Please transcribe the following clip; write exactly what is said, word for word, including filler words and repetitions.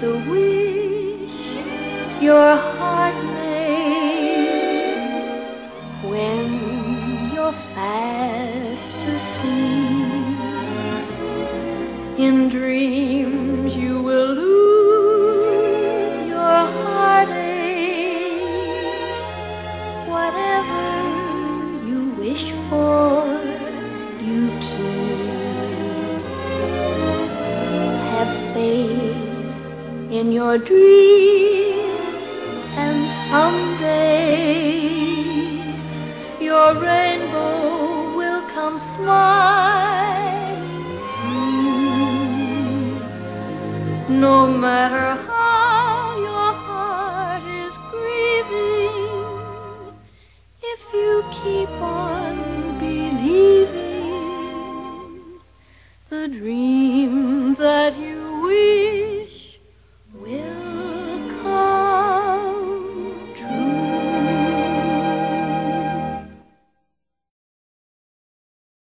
a wish your heart makes when you're fast asleep. In dreams you will lose your heartaches. Whatever you wish for, you keep. Have faith in your dreams, and someday your rainbow will come smiling through. No matter how